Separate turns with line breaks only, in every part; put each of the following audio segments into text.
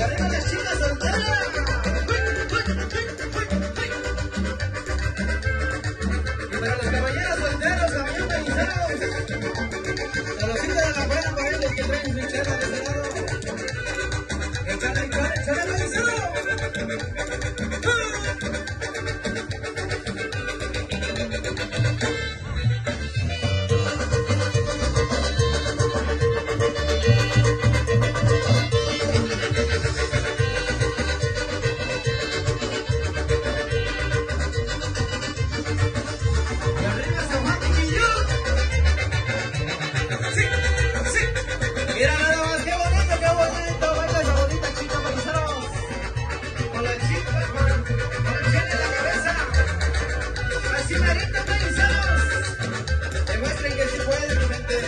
arriba las chicas solteras. Y para los caballeros solteros también paisanos. Saludcita de la buena para ellos que traen su chela de ese lado. Échale paisano. Mira nada más, qué bonito, baila esa bonita chica, paisanos. Con la chica, con el chile en la cabeza. Así merito, paisanos. Demuestren que sí pueden, mi gente.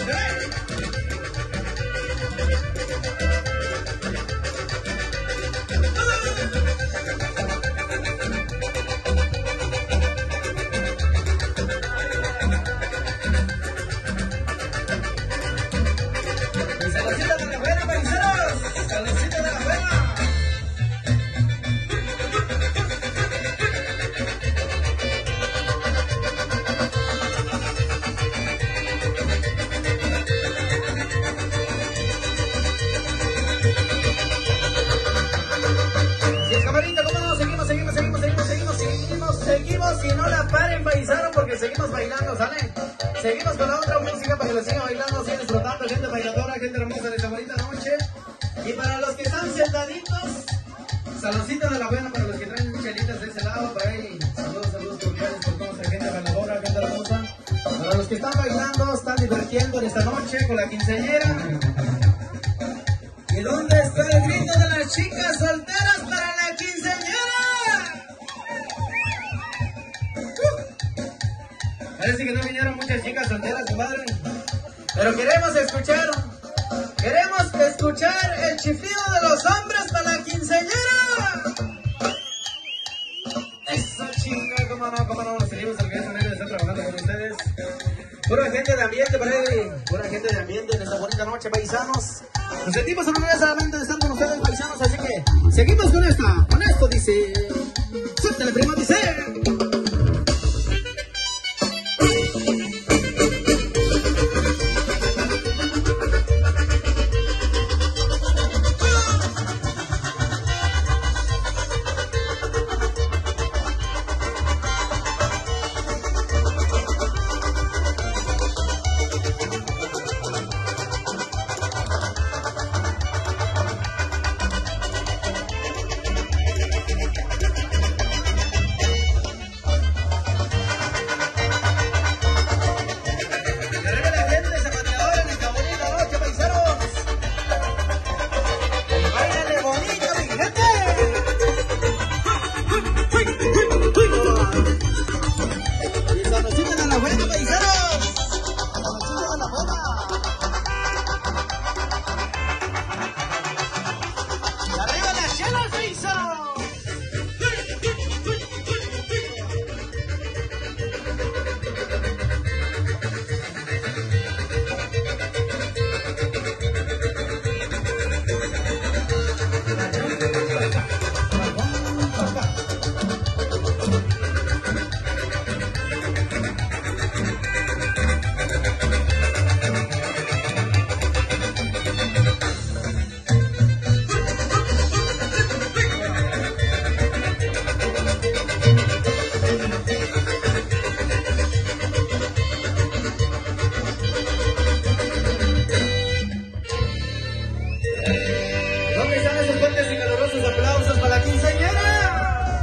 Saludcita de la buena, paisanos. Saludcita de la buena. Y el camarita, ¿cómo no? Seguimos y no la paren, paisanos, porque seguimos bailando, ¿sale? Seguimos con la otra música para que lo sigan bailando, sigan disfrutando, gente bailadora, gente hermosa de esta bonita noche. Y para los que están sentaditos, saludcita de la buena para los que traen chelitas de ese lado, por ahí. Saludos cordiales por toda esa gente bailadora, gente hermosa. Para los que están bailando, están divirtiendo en esta noche con la quinceañera. ¿Y dónde está el grito de las chicas solteras para la quinceañera? Parece que no vinieron muchas chicas solteras, compadre. Pero queremos escuchar el chiflido de los hombres para la quinceañera. Esa chinga, cómo no, seguimos al que de estar trabajando con ustedes. Pura gente de ambiente para ahí, pura gente de ambiente en esta bonita noche, paisanos. Nos sentimos orgullosamente de estar con ustedes, paisanos, así que seguimos con esto dice. Suéltale, primo, dice.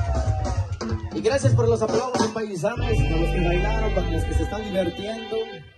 Y gracias por los aplausos, paisanos, a los que bailaron, para los que se están divirtiendo.